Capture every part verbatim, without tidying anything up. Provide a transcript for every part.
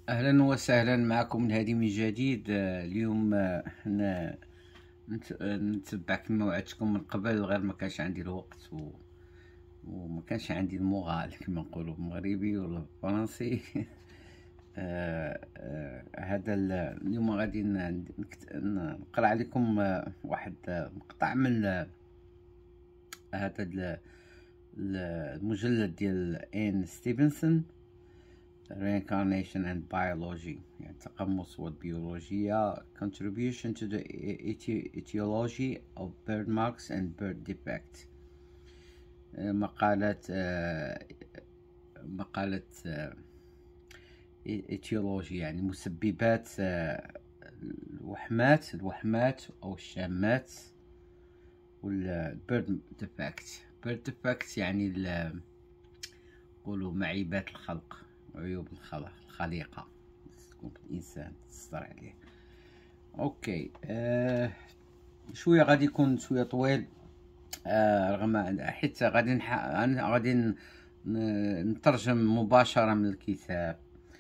أهلا وسهلا معكم من هذه من جديد. آه، اليوم آه، ن- نت- آه، نتبع كما وعدتكم من قبل، غير ما كانش عندي الوقت و... وما كانش عندي المورال كما نقولوا بالمغربي ولا بالفرنسي. آه، آه، هذا ال- اليوم غادي ن- نكت- نقرأ عليكم آه، واحد آه، مقطع من آه، هذا ال- ال- المجلد ديال إين ستيفنسون، Reincarnation and Biology، يعني التقمص والبيولوجيا. Contribution to the Etiology of Bird Marks and Bird Defect. مقالة مقالة Etiology يعني مسببات الوحمات الوحمات أو الشامات، والبيرد ديفكت. بيرد ديفكت يعني نقولوا معيبات الخلق، عيوب الخلق الخليقة تكون في الإنسان تستر عليه. أوكي، آه شوية غادي يكون شوية طويل، آه رغم حيت غادي نح... غادي ن... نترجم مباشرة من الكتاب،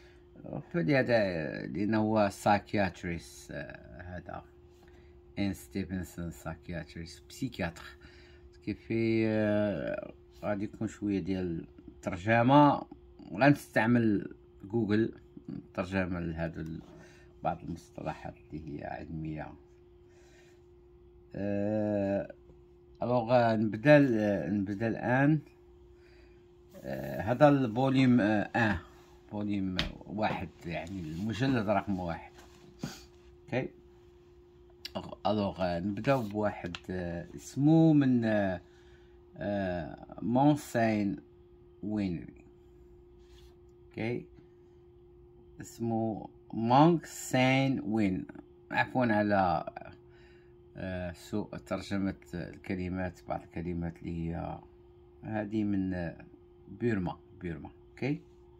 فلهذا لأنه هو سايكياتريس، آه هذا إن ستيفنسون سايكياتريس بسيكياتر. كيف آه غادي يكون شوية ديال الترجمة، غنستعمل جوجل ترجمة لهذا بعض المصطلحات اللي هي علمية. أه الوغ نبدا نبدا الآن. أه هذا الفوليوم أه فوليوم واحد، يعني المجلد رقم واحد. اوكي، الوغ نبداو بواحد أه اسمه من أه أه مونسين وينري. اوكي، اسمه مونك سين وين. عفوا على آه سوء ترجمة الكلمات، بعض الكلمات اللي هي هذه من آه بيرما بيرما اوكي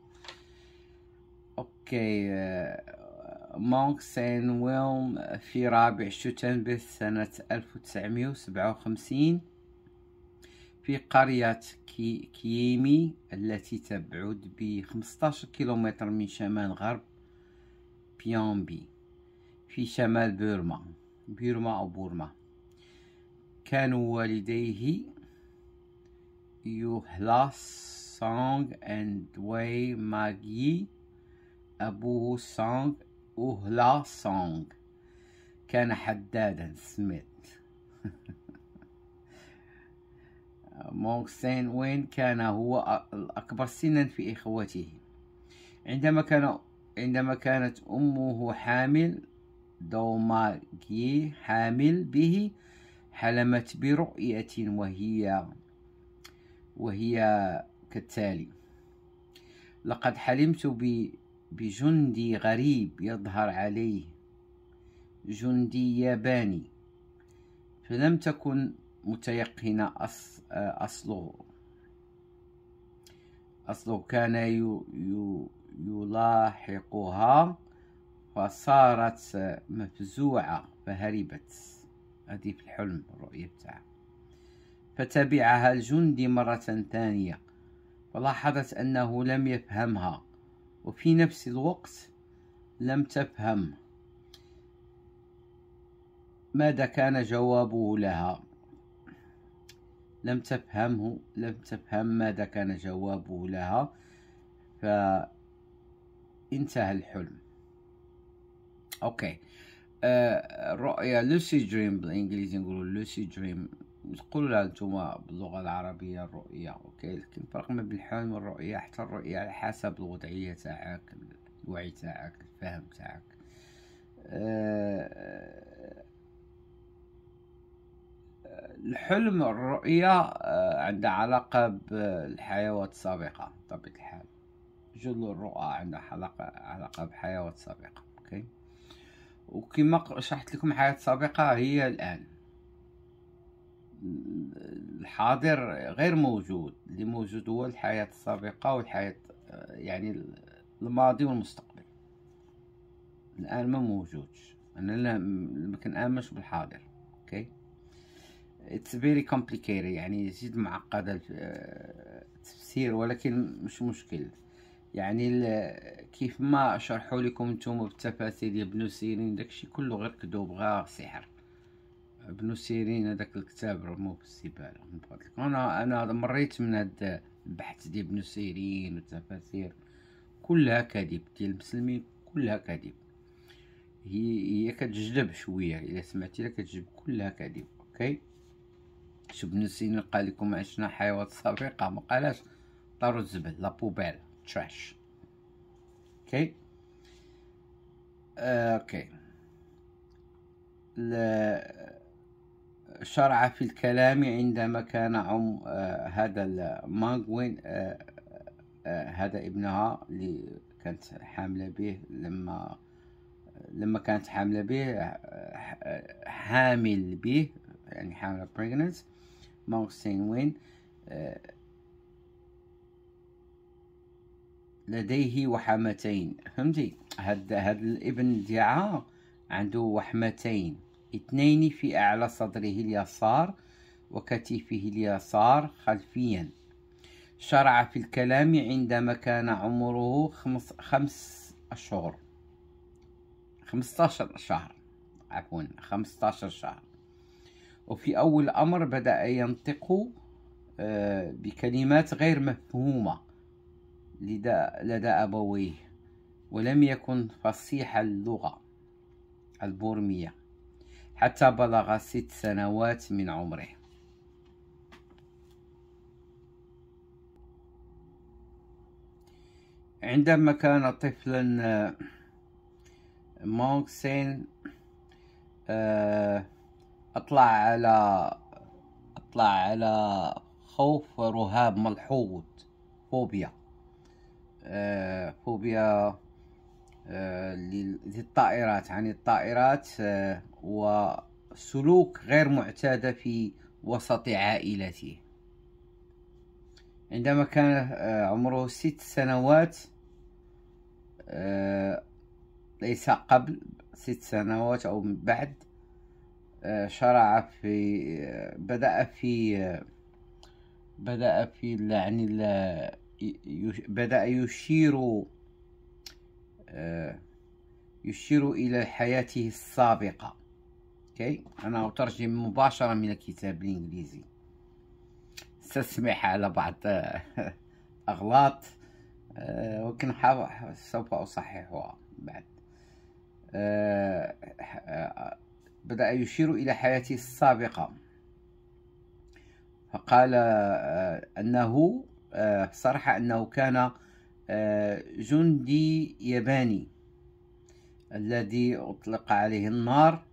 اوكي آه مونك سين ويلم في رابع شتنبث سنة ألف وتسعمائة وسبعة وخمسين في قرية كي كييمي التي تبعد بخمسطاش كيلومتر من شمال غرب بيونبي في شمال بورما بيرما أو بورما. كانوا والديه يوهلاس سونغ اند واي ماغي. أبوه سونغ أوهلا سونغ كان حدادا سميث. مونغ سين وين كان هو الأكبر سنا في إخوته. عندما كان عندما كانت أمه حامل دوماغي حامل به، حلمت برؤية وهي وهي كالتالي: لقد حلمت بجندي غريب يظهر عليه، جندي ياباني، فلم تكن متيقنة أصله أصله كان يلاحقها، فصارت مفزوعة فهربت. هذه في الحلم الرؤية بتاعها. فتبعها الجندي مرة ثانية، فلاحظت أنه لم يفهمها، وفي نفس الوقت لم تفهم ماذا كان جوابه لها. لم تفهمه لم تفهم ماذا كان جوابه لها، فانتهى الحلم. اوكي، آه الرؤيا لوسي دريم بالانجليزي نقولوا لوسي دريم، تقولوا لها انتم باللغه العربيه الرؤيا. اوكي، لكن الفرق ما بين الحلم والرؤيا، حتى الرؤيا على حسب الوضعيه تاعك، الوعي تاعك، الفهم تاعك. آه الحلم الرؤيا عندها علاقة بالحيوات السابقة بطبيعة الحال. جل الرؤى عندها علاقة علاقة بحيوات سابقة. اوكي، وكما شرحت لكم حياة سابقة هي الآن. الحاضر غير موجود، اللي موجود هو الحياة السابقة والحياة يعني الماضي والمستقبل. الآن ما موجودش، أنا ما كنآمنش بالحاضر. اوكي، It's very complicated، يعني جد معقدة التفسير، ولكن مش مشكل. يعني كيف ما شرحوا لكم نتوما بالتفاسير ديال ابن سيرين، داكشي كله غير كذوب، غير سحر. ابن سيرين هذاك الكتاب رموه في الزباله من فضلك. انا انا مريت من هذا البحث ديال ابن سيرين والتفاسير، كلها كذب ديال المسلمين، كلها كذب. هي هي كتجذب شويه، الا سمعتي لها كتجذب، كلها كذب. اوكي، شوف ابن سيرين قال لكم عشنا حيوات سابقه، ما قالش طاروا الزبل، لا بوبيل، تراش. اوكي. آه، اوكي. شرع في الكلام عندما كان عم آه هذا ماغوين آه آه هذا ابنها اللي كانت حاملة به، لما لما كانت حاملة به آه حامل به، يعني حاملة pregnant. ماغوين وين آه لديه وحمتين. فهمتي؟ هاد هاد الابن ديالها عنده وحمتين، اثنين في أعلى صدره اليسار وكتفه اليسار خلفيا. شرع في الكلام عندما كان عمره خمس, خمس أشهر خمستاشر شهر عفوا خمستاشر شهر. وفي أول الأمر بدأ ينطق بكلمات غير مفهومة لدى, لدى أبويه، ولم يكن فصيح اللغة البورمية حتى بلغ ست سنوات من عمره. عندما كان طفلا ماغوين أطلع على أطلع على خوف ورهاب ملحوظ، فوبيا فوبيا للطائرات، عن الطائرات، وسلوك غير معتاد في وسط عائلته. عندما كان عمره ست سنوات، ليس قبل ست سنوات أو بعد، شرع في بدأ في بدأ في يعني بدأ يشير يشير إلى حياته السابقة. اوكي، أنا أترجم مباشرة من الكتاب الإنجليزي، سأسمح على بعض أغلاط، ولكن سوف أصححها بعد. بدأ يشير إلى حياته السابقة، فقال أنه صرح أنه كان جندي ياباني الذي أطلق عليه النار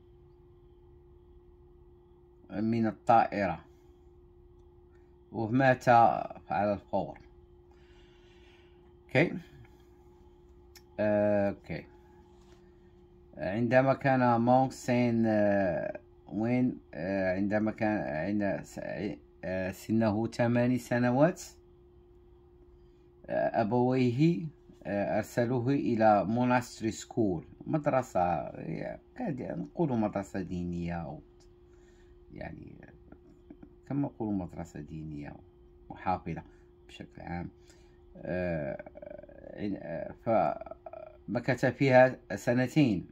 من الطائرة ومات على الفور. اوكي. اوكي. عندما كان ماغوين وين عندما كان عند سنه ثمان سنوات، أبويه أرسلوه إلى موناستري سكول، مدرسة نقول مدرسة دينية، أو يعني كما نقول مدرسة دينية محافظة بشكل عام. فمكث فيها سنتين.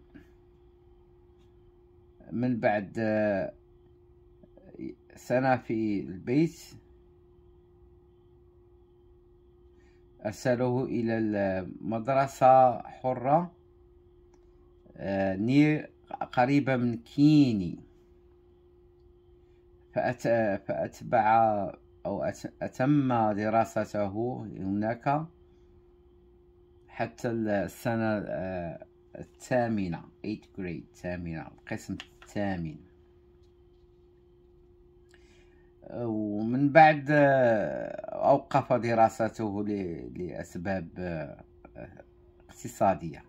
من بعد سنة في البيت أرسلوه إلى المدرسة حرة نير قريبة من كيني، فأتبع أو أتم دراسته هناك حتى السنة الثامنة، eighth grade، الثامنة، القسم الثامن. ومن بعد أوقف دراسته لأسباب اقتصادية.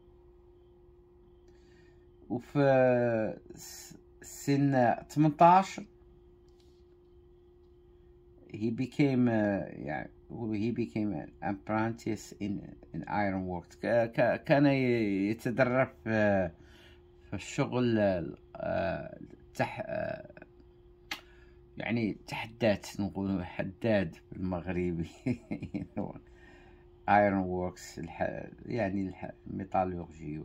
وفي سن ثمنتاش he became يعني he became an apprentice in in iron works. كان يتدرب في الشغل تح يعني تحدات، نقول حداد بالمغربي. ايرون ووركس الح... يعني الح... الميتالورجي.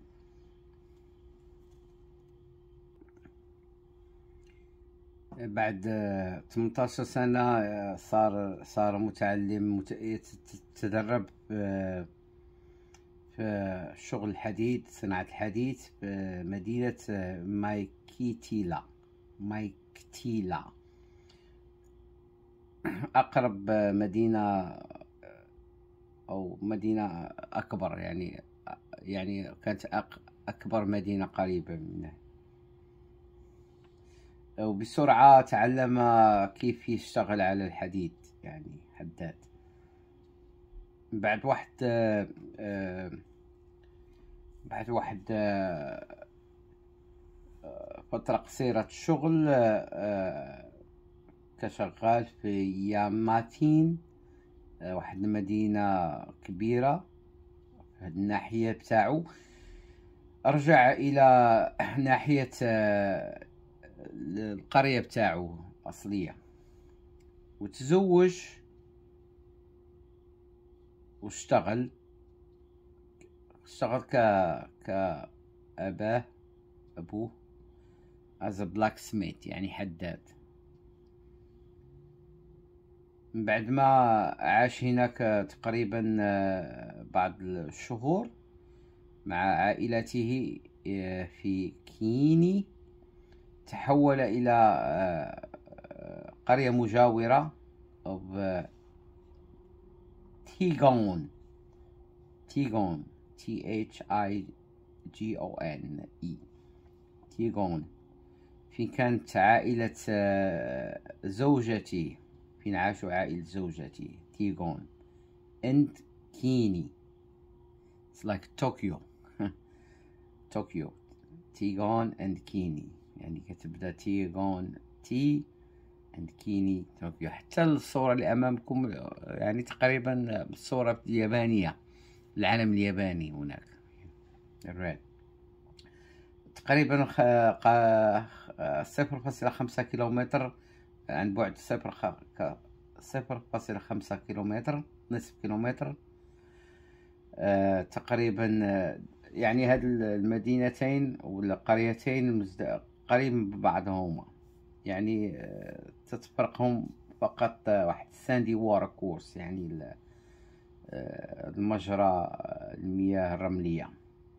بعد ثمنتاشر سنة آه، صار صار متعلم مت... يتدرب في في شغل الحديد، صناعة الحديد في مدينة آه، مايكيتيلا. مايكتيلا أقرب مدينة أو مدينة أكبر، يعني يعني كانت أق... أكبر مدينة قريبة منه. وبسرعة تعلم كيف يشتغل على الحديد، يعني حداد. بعد واحد آه، آه، بعد واحد آه، فترة قصيرة شغل آه، كشغال في ياماتين، آه، واحد المدينة كبيرة في هاد الناحية بتاعو. رجع إلى ناحية آه، القرية بتاعو أصلية، وتزوج واشتغل اشتغل ك كأباه أبوه as a blacksmith، يعني حداد. من بعد ما عاش هناك تقريبا آه، بعض الشهور مع عائلته آه، في كيني، تحول إلى آه، آه، قرية مجاورة of آه، تيغون. تيغون T H I G O N E تيغون. في كانت عائلة آه، زوجتي، فين عاشوا عائلة زوجتي تيغون and كيني. It's like Tokyo. طوكيو. تيغون and كيني، يعني كتبدا تيغون تي and كيني طوكيو. حتى الصورة اللي أمامكم يعني تقريبا الصورة اليابانية، العلم الياباني هناك الريد. تقريبا صفر فاصلة خمسة كيلومتر عن بعد صفر صفر فاصلة خمسة كيلومتر، نصف كيلومتر آه تقريبا. آه يعني هاد المدينتين ولا قريتين قريب من بعضهما، يعني آه تتفرقهم فقط آه واحد ساندي وارا كورس، يعني آه المجرى المياه الرملية.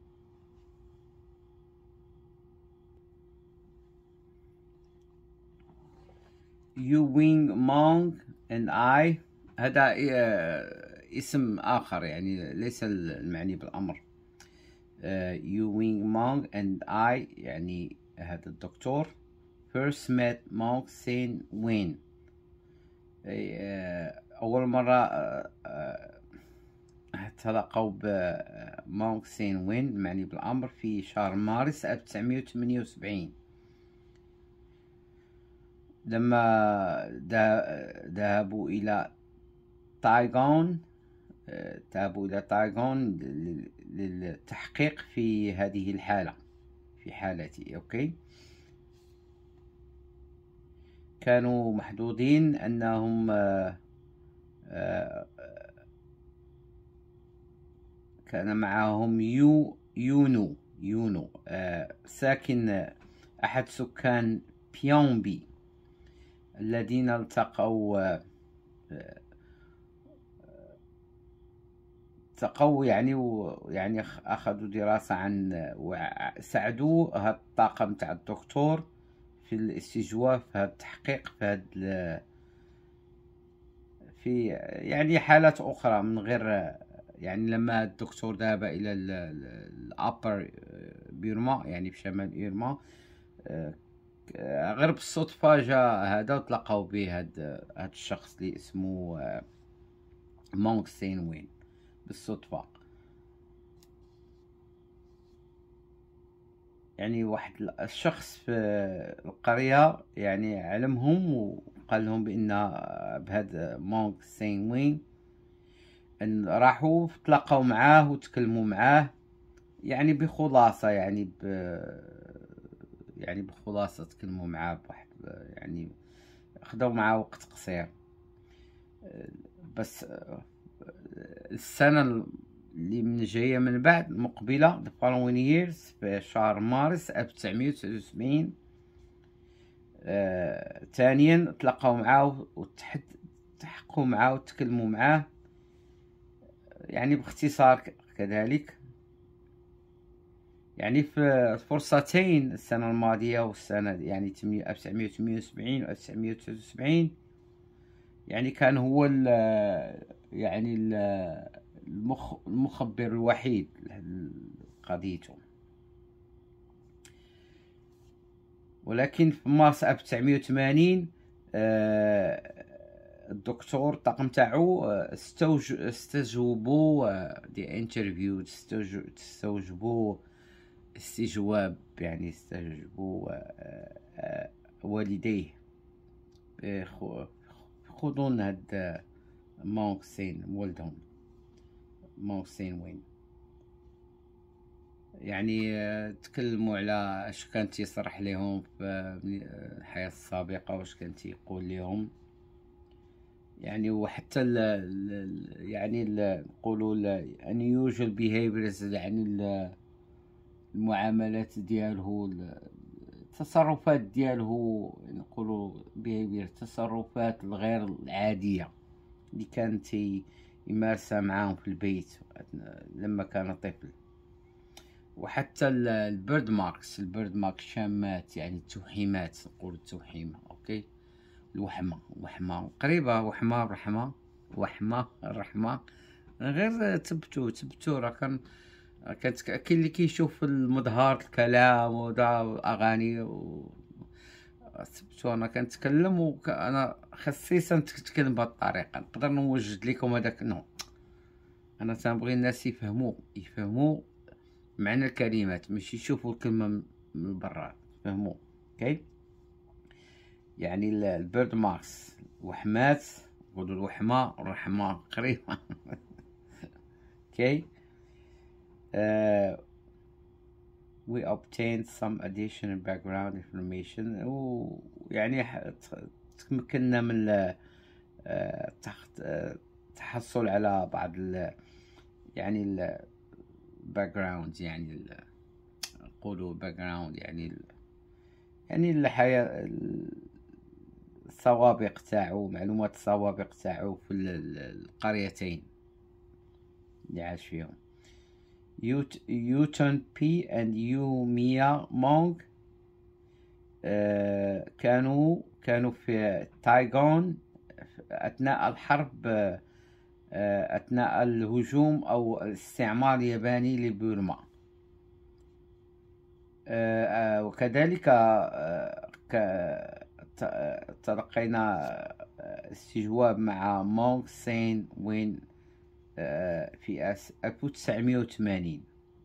يو وينغ مونغ and I، هذا اسم آخر يعني ليس المعني بالأمر. يو وينغ مونغ and I يعني هذا الدكتور first met Mong Sen Wen. أول مرة تلاقوا بمونغ سين وين المعني بالأمر في شهر مارس ألف وتسعمائة وثمانية وسبعين، لما ذهبوا إلى تايغون ذهبوا إلى تايغون للتحقيق في هذه الحالة، في حالتي. أوكي، كانوا محظوظين أنهم آآ آآ كان معهم يو يونو يونو ساكن أحد سكان بيونبي الذين التقوا التقوا يعني ويعني أخذوا دراسة عن وساعدوا هذا الطاقم تاع الدكتور في الاستجواب في هذا التحقيق في هذا في يعني حالات أخرى من غير، يعني لما الدكتور ذهب إلى الأبر بيرما يعني في شمال إيرما، غير بالصدفة جاء هذا وتلاقوا به هذا هذا الشخص اللي اسمه مونغ سين وين بالصدفة. يعني واحد الشخص في القرية يعني علمهم وقال لهم بأن بهذا مونغ سين وين، ان راحوا تلاقوا معاه وتكلموا معاه يعني بخلاصة، يعني ب يعني بخلاصة تكلموا معاه بواحد يعني خدوا معاه وقت قصير. بس السنة اللي من جاية من بعد مقبلة the following years في شهر مارس ألف وتسعمية وتسعة وسبعين آه، ثانيا تلاقاو معاه وتحققوا معاه وتكلموا معاه، يعني باختصار كذلك. يعني في فرصتين السنة الماضية والسنة يعني ألف وتسعمية وثمانية وسبعين و ألف وتسعمية وتسعة وسبعين، يعني كان هو ال يعني ال المخ المخبر الوحيد لقضيته. ولكن في مارس ألف وتسعمية وثمانين آه الدكتور الطاقم تاعو استجوبوا دي انترفيو استوجبوا استجواب يعني استجوبوا والديه خذون هاد مونك سين ولدهم مونك سين وين. يعني تكلموا على اش كان تيصرح لهم في الحياة السابقة واش كان تيقول لهم، يعني وحتى ال ال يعني نقولوا unusual behaviors، يعني المعاملات ديالو التصرفات ديالو نقولوا behavior التصرفات الغير العادية اللي كانت يمارسها معاهم في البيت لما كان طفل. وحتى البيرد ماركس البيرد مارك شامات، يعني التوحيمات، نقول التوحيمة اوكي، الوحمة وحمة قريبة، وحمة رحمة وحمة الرحمة، غير تبتو تبتو راه كان كانت كاين اللي كيشوف المظهر الكلام ودا الاغاني و تبتو. انا كنتكلم وانا خصيصا نتكلم بهذه الطريقه، نقدر نوجد لكم هذاك نو، انا تنبغي الناس يفهموا يفهموا معنى الكلمات، ماشي يشوفوا الكلمه من برا، فهموا اوكي. يعني البيرد ماركس وحمات، نقولوا الوحمه والرحمه قريبه اوكي. uh, we obtained some additional background information، ويعني تمكنا من التحصل على بعض ال يعني ال background، يعني نقولوا background يعني ال يعني الحياة السوابق تاعو، معلومات السوابق تاعو في القريتين اللي عاش فيهم. يوتون بي and يوميا مونغ آه كانوا كانوا في تايغون أثناء الحرب، آه أثناء الهجوم أو الاستعمار الياباني لبورما. آه آه وكذلك آه تلقينا استجواب مع مونغ سين وين آه في ألف وتسعمية وثمانين.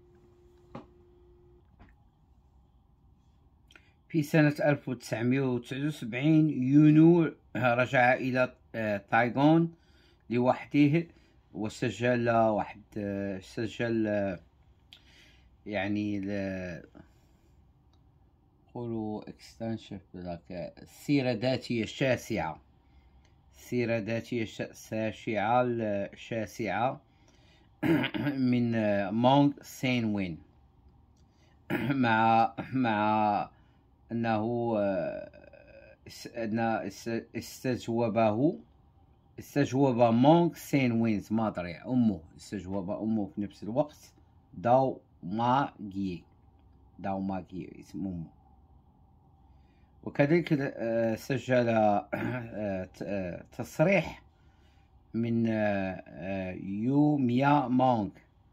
في سنة ألف وتسعمية وتسعة وسبعين يونو رجع إلى تايغون لوحده، وسجل واحد سجل يعني نقولوا اكستنشف سيرة ذاتية شاسعة، سيرة ذاتية شاسعة شاسعة من مونغ سين وين، مع مع أنه أن استجوبه استجوب مونغ سين وينز مادري أمه، استجوب أمه في نفس الوقت داو ما جي داو ما جي اسم أمه. وكذلك سجل تصريح من يو ميا مونغ،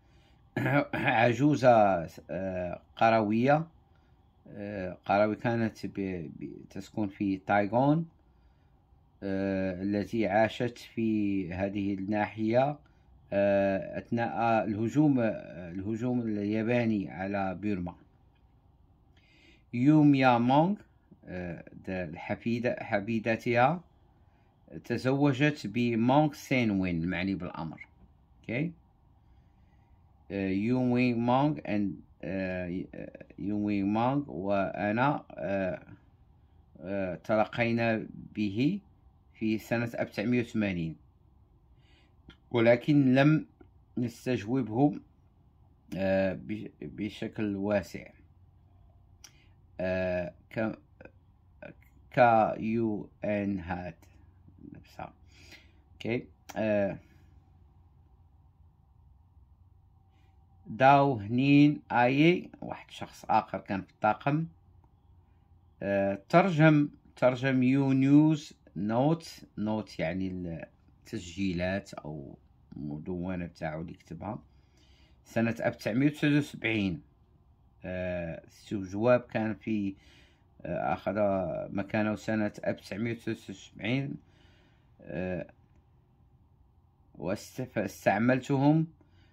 عجوزة قروية قروي كانت تسكن في تايغون، التي عاشت في هذه الناحية أثناء الهجوم الهجوم الياباني على بورما. يو ميا مونغ الحفيدة حفيدتها تزوجت بمونغ سين وين المعني بالأمر اوكي. يو وين مونغ and يو وين مونغ وأنا تلقينا به في سنة ألف وتسعمية وثمانين، ولكن لم نستجوبه آه، بشكل واسع. آه، ك ك يو ان هاد نفسها. اوكي. آه، داو هنين اي واحد شخص اخر كان في الطاقم. آه، ترجم ترجم يو نيوز نوت نوت يعني التسجيلات او المدونة بتاعو اللي كتبها سنة ألف وتسعمية وتسعة وسبعين. آه، جواب كان في آه، أخذ مكانه سنة ألف وتسعمية وتسعة وسبعين. آه، واستعملتهم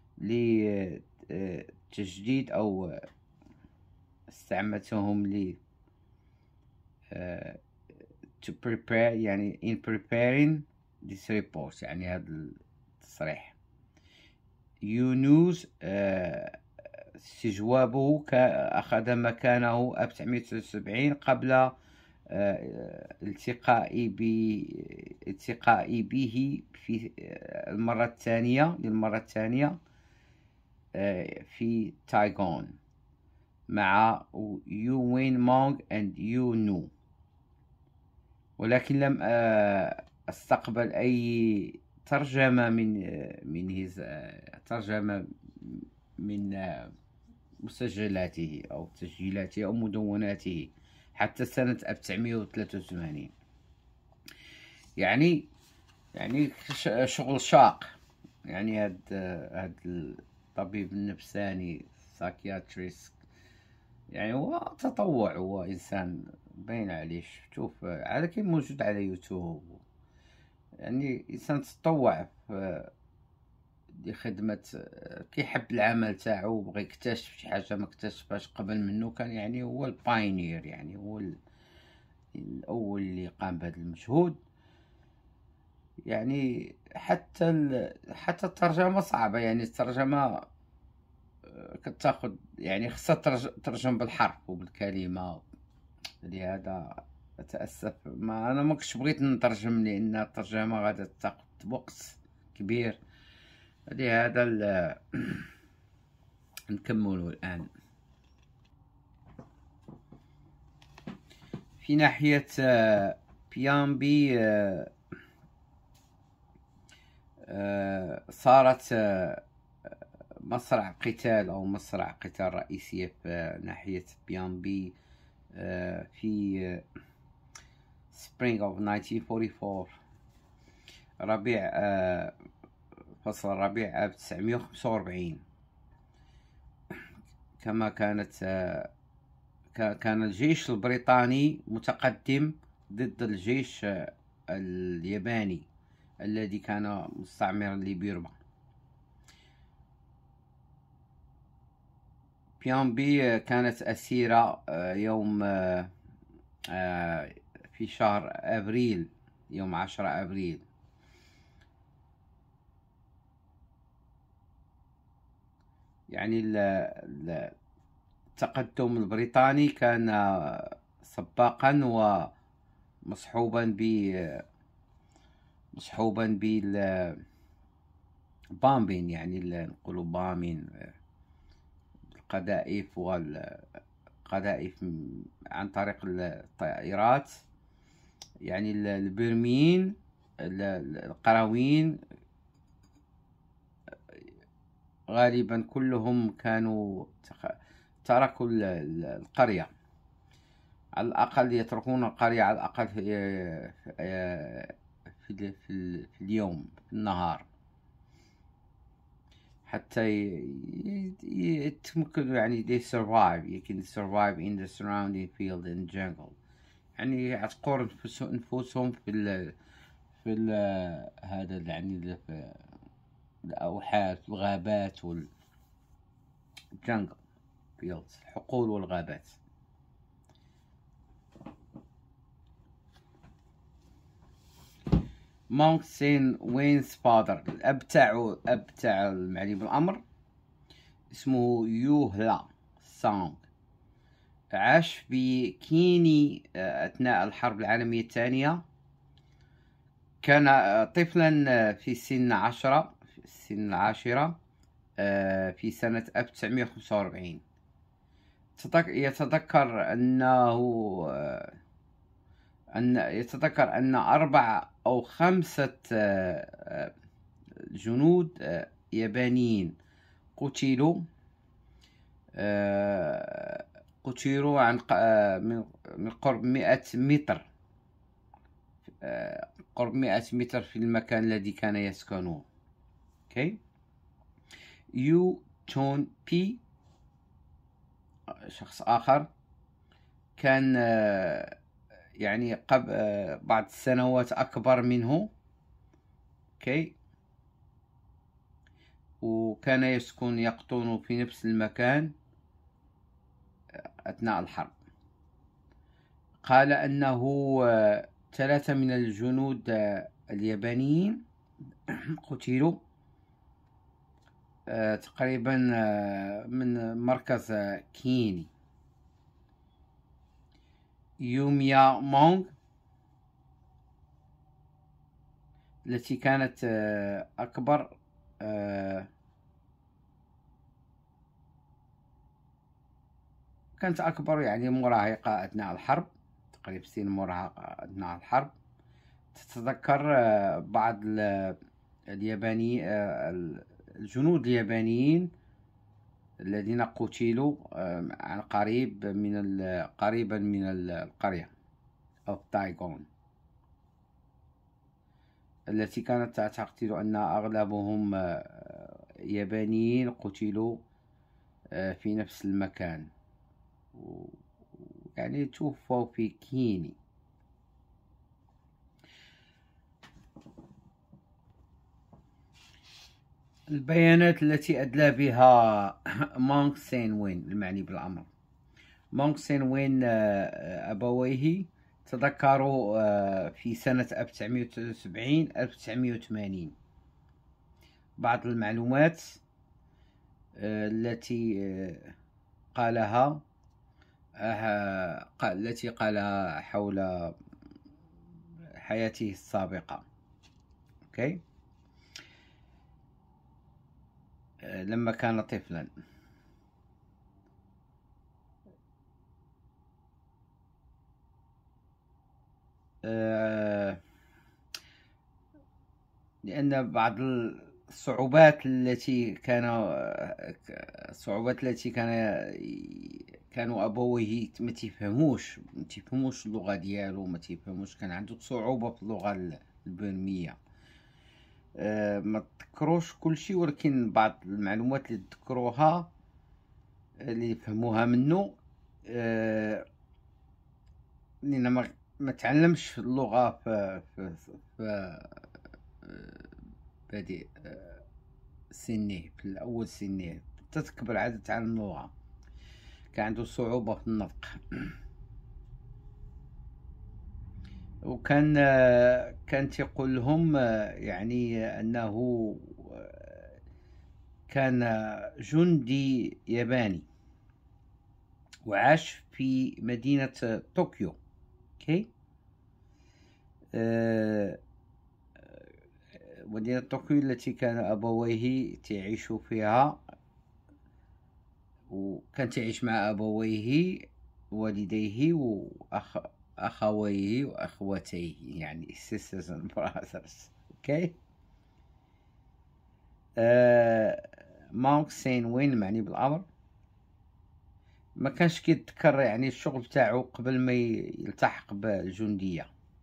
لتجديد أو استعملتهم ل to prepare يعني in preparing this report يعني هذا التصريح. يونوس استجوابه أخذ مكانه ألف وتسعمية وتسعة وسبعين قبل التقائي ب التقائي به في المرة الثانية للمرة الثانية في تايغون مع يو وين مونغ and يو نو، ولكن لم استقبل أي ترجمة من من هز ترجمة من مسجلاته أو تسجيلاته أو مدوناته حتى سنة ألف وتسعمية وثلاثة وثمانين. يعني يعني شغل شاق. يعني هاد هاد الطبيب النفساني ساكياتريست يعني هو تطوع، هو إنسان باين عليه. شوف هذا كي موجود على يوتيوب، يعني إنسان تطوع في لخدمة كيحب العمل تاعو وبغى يكتشف شي حاجة ما اكتشفهاش قبل منه. كان يعني هو الباينير، يعني هو الأول اللي قام بهذا المجهود. يعني حتى حتى الترجمة صعبة، يعني الترجمة كتاخد يعني خصها ترجم بالحرف وبالكلمة. لهذا أتأسف ما أنا ماكش بغيت نترجم لأن الترجمة غادا تاخد وقت كبير. لهذا نكملوا الآن في ناحية بيان بي. صارت مصرع قتال أو مصرع قتال رئيسية في ناحية بيان بي في Spring of ألف وتسعمية وأربعة وأربعين، ربيع فصل ربيع ألف وتسعمية وخمسة وأربعين. كما كانت كان الجيش البريطاني متقدم ضد الجيش الياباني الذي كان مستعمرا لبيرما. بيان بي كانت أسيرة يوم في شهر أبريل، يوم عشرة أبريل. يعني التقدم البريطاني كان سباقا ومصحوبا ب مصحوبا بال بامبين، يعني نقولوا بامين القذائف والقذائف عن طريق الطائرات. يعني البرميين القرويين غالبا كلهم كانوا تركوا القرية، على الأقل يتركون القرية على الأقل في, في, في, في اليوم في النهار حتى يتمكنوا. يعني they survive you can survive in the surrounding field and jungle. يعني يعتقوا نفوسهم في ال في ال هذا يعني في الأوحات الغابات والجنجل فيلدز، الحقول والغابات. مونك سين وينز فادر، الأب تاعو الأب تاع المعني بالأمر اسمه يوهلا سانغ. عاش في كيني أثناء الحرب العالمية الثانية. كان طفلا في سن عشرة في السن العاشرة في سنة ألف وتسعمائة وخمسة وأربعين. يتذكر أنه أن يتذكر أن أربعة أو خمسة جنود يابانيين قتلوا قتلوا عن من قرب مئة متر قرب مئة متر في المكان الذي كان يسكنه. اوكي. يو تون بي شخص آخر كان يعني قبل بعض السنوات أكبر منه. اوكي. وكان يسكن يقطن في نفس المكان أثناء الحرب. قال أنه ثلاثة من الجنود اليابانيين قتلوا تقريبا من مركز كيني. يوميا مونغ التي كانت أكبر كانت أكبر يعني مراهقة أثناء الحرب، تقريبا سن مراهقة أثناء الحرب. تتذكر بعض الياباني الجنود اليابانيين الذين قتلوا عن قريب من قريبا من القرية أو تايغون، التي كانت تعتقد أن أغلبهم يابانيين قتلوا في نفس المكان، يعني توفوا في كيني. البيانات التي أدلى بها مونغ سين وين المعني بالأمر. مونغ سين وين أبويه تذكروا في سنة ألف وتسعمائة وثلاثة وسبعين ألف وتسعمائة وثمانين. بعض المعلومات التي قالها التي قالها حول حياته السابقة. اوكي. لما كان طفلا لأن بعض الصعوبات التي كان الصعوبات التي كان كانوا أبويه ما تفهموش ما تفهموش اللغة ديالو، ما تفهموش، كان عنده صعوبة في اللغة البرمية. أه ما تذكروش كل شيء، ولكن بعض المعلومات اللي تذكروها اللي فهموها منه أه لأن ما ما تعلمش اللغة في في في بادئ سنه، في الأول سنه تتكبر عاد تعلم اللغة، كان عنده صعوبة في النطق. وكان كان تيقول لهم يعني أنه كان جندي ياباني وعاش في مدينة طوكيو. اوكي. أه مدينة طوكيو التي كان أبويه تعيش فيها، وكان تعيش مع أبويه والديه وأخ أخويه وأخوتيه، يعني sisters and brothers. اوكي. أه مونغ سين وين معني بالأمر ما كانش كيتذكر يعني الشغل بتاعو قبل ما يلتحق بالجندية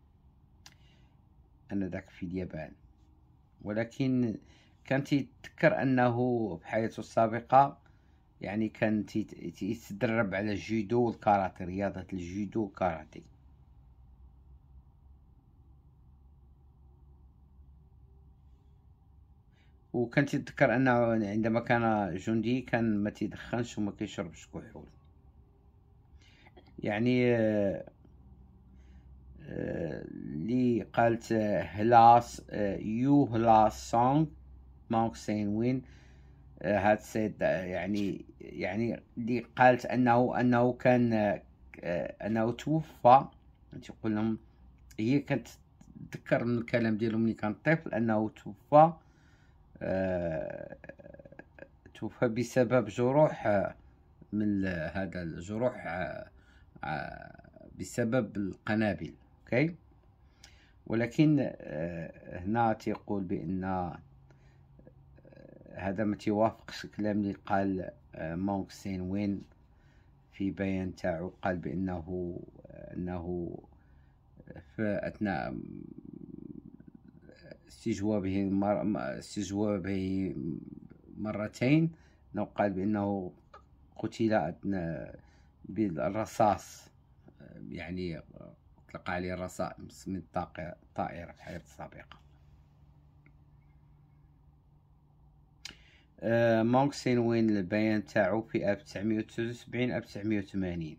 أنذاك في اليابان، ولكن كان تيتذكر أنه في حياته السابقة يعني كان يتدرب على الجيدو والكاراتي، رياضة الجيدو والكاراتي. وكان تيتذكر أنه عندما كان جندي كان ما تيدخنش وما كيشربش كحول. يعني اللي قالت هلاس يو هلاس سونغ مونغ سين وين هاد سيد يعني يعني اللي قالت انه انه كان انه توفى. تقول لهم هي كانت تذكر من الكلام ديالهم ملي كان طفل انه توفى توفى بسبب جروح من هذا الجروح بسبب القنابل. اوكي، ولكن هنا تيقول بان هذا ما تيوافقش الكلام اللي قال مونغ سين وين في بيان تاعو. قال بانه انه في اثناء استجوابه مر... استجوابه مرتين انه قال بانه قتل بالرصاص، يعني اطلق عليه الرصاص من الطائرة في الحياة السابقة. آه مونغ سين وين البيان تاعو في ألف وتسعمية وتسعة وسبعين ألف وتسعمية وثمانين.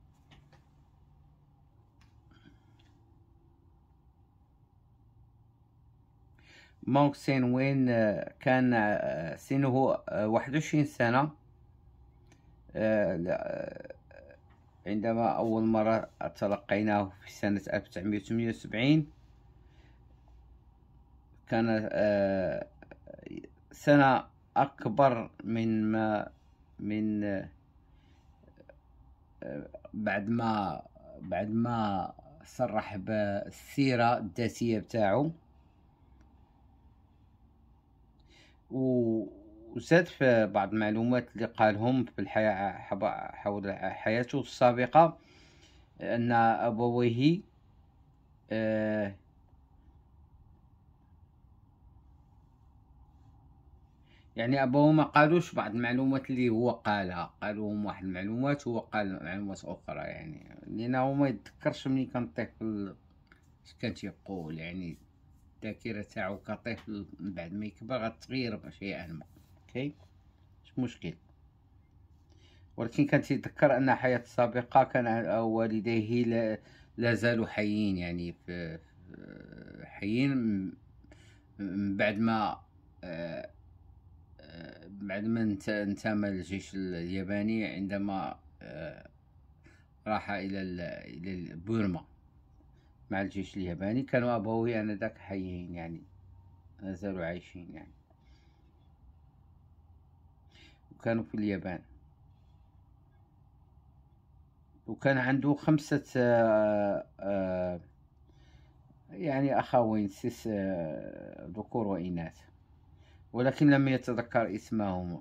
مونغ سين وين كان سنه واحد وعشرين سنة عندما أول مرة تلقيناه في سنة ألف وتسعمية وثمانية وسبعين. كان سنة أكبر من ما من بعد ما بعد ما صرح بالسيرة الذاتية بتاعه، وزاد في بعض المعلومات اللي قالهم في الحياة حول حياته السابقة أن أبويه آه يعني أبوه ما قالوش بعض المعلومات اللي هو قالها، قالوهم واحد المعلومات هو قال معلومات أخرى، يعني لأنه هو ما يتذكرش ملي كان طفل اش كان تيقول، يعني الذاكرة تاعو كطفل من بعد ما يكبر غتغير شيئا ما. اوكي، مش مشكل، ولكن كان تيذكر أن حياة السابقة كان والديه لا, لا زالوا حيين، يعني في حيين من بعد ما بعد ما انتمى الجيش الياباني عندما راح إلى إلى بورما مع الجيش الياباني. كانوا أبويه آنذاك حيين، يعني لا زالوا عايشين يعني، وكانوا في اليابان. وكان عنده خمسة آآ آآ يعني أخوين، سيس ذكور وإناث، ولكن لم يتذكر اسمهم.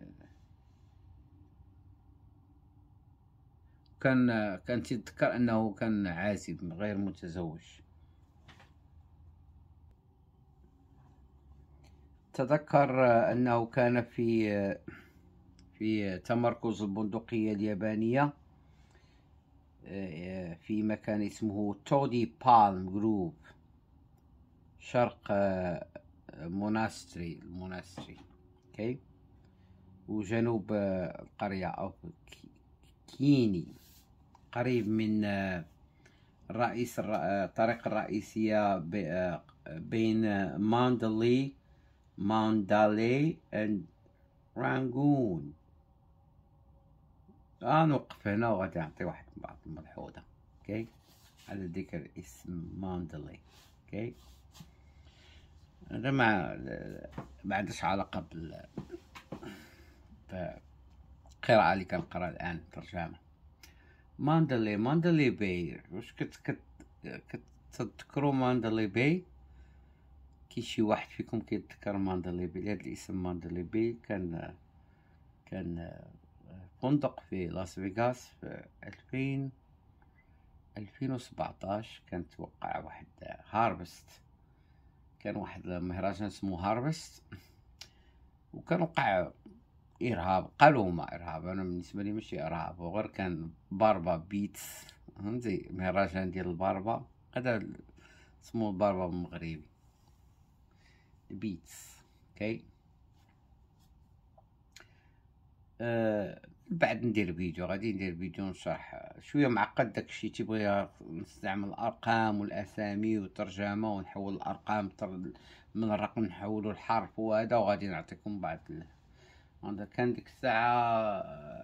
كان كان تذكر أنه كان عازب غير متزوج. تذكر أنه كان في في تمركز البندقية اليابانية في مكان اسمه تودي بالم جروف شرق موناستري الموناستري اوكي، وجنوب القرية أو كيني، قريب من الرئيس الطريق الرئيسية بين ماندالي ماندالي and رانغون. غنوقف هنا وغادي نعطي واحد بعض الملحوظة اوكي على ذكر اسم ماندالي. اوكي، هذا ما ما عندهش علاقة بال بالقراءة اللي كنقرا الآن ترجمة. ماندالي ماندالي باي، واش كت كت كتذكروا ماندالي باي؟ كي شي واحد فيكم كيتذكر ماندالي باي؟ هذا الاسم ماندالي باي كان كان فندق في لاس فيغاس في ألفين ألفين وسبعطاش. كان توقع واحد هارفست، كان واحد المهرجان اسمه هارفست، وكان وقع إرهاب. قالوا هما إرهاب، أنا بالنسبة لي ماشي إرهاب، وغير كان باربا بيتس، فهمتي، مهرجان ديال الباربا، هذا اسمه الباربا بالمغربي بيتس. اوكي، أه بعد ندير فيديو، غادي ندير فيديو نشرح شويه معقد داكشي، تيبغي نستعمل الارقام والاسامي والترجمه ونحول الارقام من الرقم نحولو لحرف وهذا، وغادي نعطيكم بعض هذا. كان ديك الساعه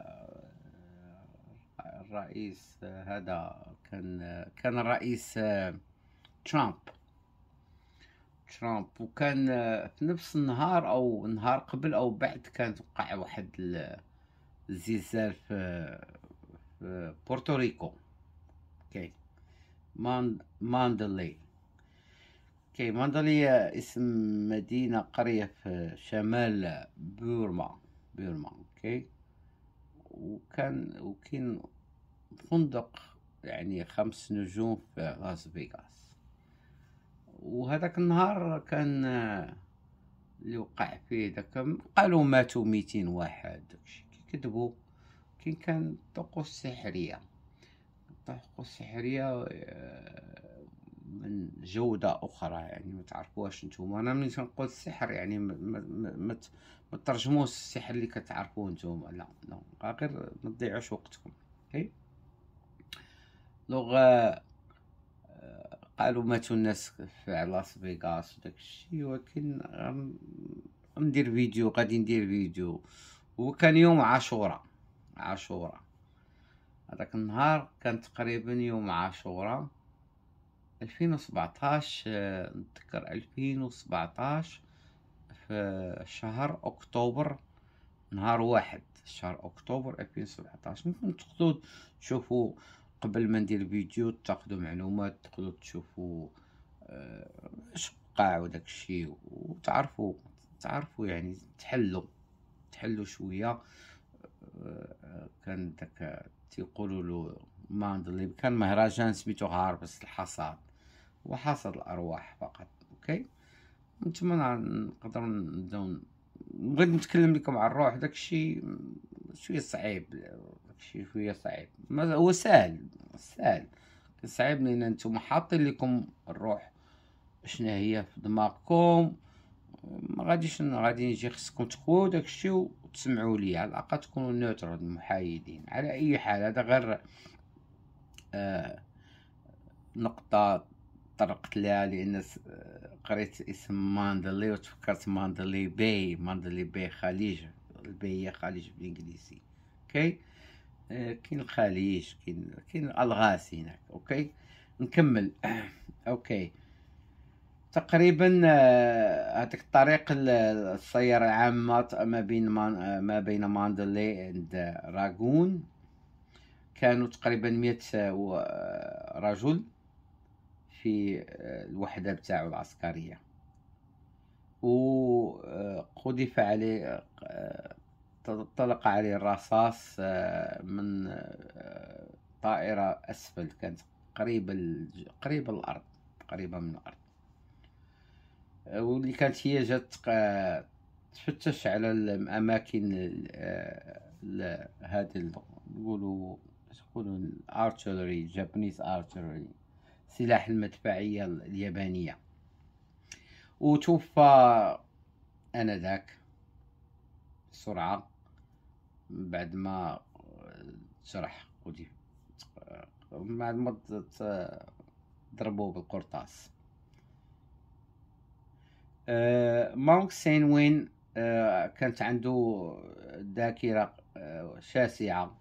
الرئيس هذا كان كان الرئيس ترامب، ترامب. وكان في نفس النهار او نهار قبل او بعد كان وقع واحد الزلزال في في بورتوريكو. اوكي، مان ماندلي. اوكي، ماندلي اسم مدينة قرية في شمال بورما بورما اوكي. وكان وكان فندق يعني خمس نجوم في لاس فيغاس. وهذاك النهار كان اللي وقع فيه داك قالوا ماتوا ميتين واحد، داكشي كذبوا. كاين كان طقوس سحرية طقوس سحرية من جودة أخرى، يعني ما تعرفوهاش نتوما. أنا ملي تنقول السحر يعني ما ترجموش السحر اللي كتعرفوه نتوما، لا لا، غير ما تضيعوش وقتكم. اوكي، لوغ قالوا ماتوا الناس في لاس فيغاس وداكشي، ولكن ندير فيديو غادي ندير فيديو. وكان يوم عاشوراء عاشوراء هذاك النهار كان تقريبا يوم عاشوراء ألفين وسبعطاش. نتذكر ألفين وسبعطاش في شهر أكتوبر، نهار واحد شهر أكتوبر ألفين وسبعطاش. ممكن تقدروا تشوفوا قبل ما ندير فيديو، تاخذوا معلومات، تقدروا تشوفوا اش وقع وداكشي، وتعرفوا تعرفوا يعني تحلوا تحلوا شويه. كان داك تيقولوا له ماندلي، كان مهرجان سميتو هاربس الحصاد وحصد الارواح فقط. اوكي، نتمنى نقدر نبداو. بغيت نتكلم لكم عن الروح، داكشي شويه صعيب، داكشي شويه صعيب. هو سهل سهل صعيب لان انتم حاطين لكم الروح شنو هي في دماغكم. ما غاديش غادي نجي، خصكم تقولوا داكشي وتسمعوا لي، على الاقل تكونوا نوتر محايدين. على اي حال هذا غير آه نقطه طرقت لها، لان قريت اسم ماندلي وتفكرت ماندلي باي. ماندلي باي خليج، الباي هي خليج بالانجليزي. اوكي، آه كاين الخليج، كاين كاين الغاز هناك. اوكي، نكمل. اوكي، تقريبا هذيك الطريق السيارة العامة ما بين ما بين ماندلي عند راغون كانوا تقريبا مية رجل في الوحدة بتاعو العسكرية، وقذف عليه طلق عليه الرصاص من طائرة أسفل، كانت قريبة قريبة الأرض قريبة من الأرض. واللي كانت هي جات تفتش على الأماكن هذه نقولوا نقولوا الارتلري، جابانيز ارتلري، سلاح المدفعية اليابانية. وتوفى آنذاك بسرعة بعد ما جرح قذف، بعد ما ضربوه بالقرطاس. آه مونك سين وين آه كانت عنده ذاكرة آه شاسعة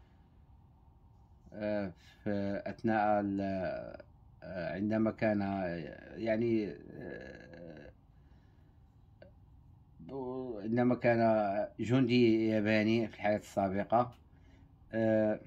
آه في أثناء آه عندما كان يعني آه عندما كان جندي ياباني في الحياة السابقة. آه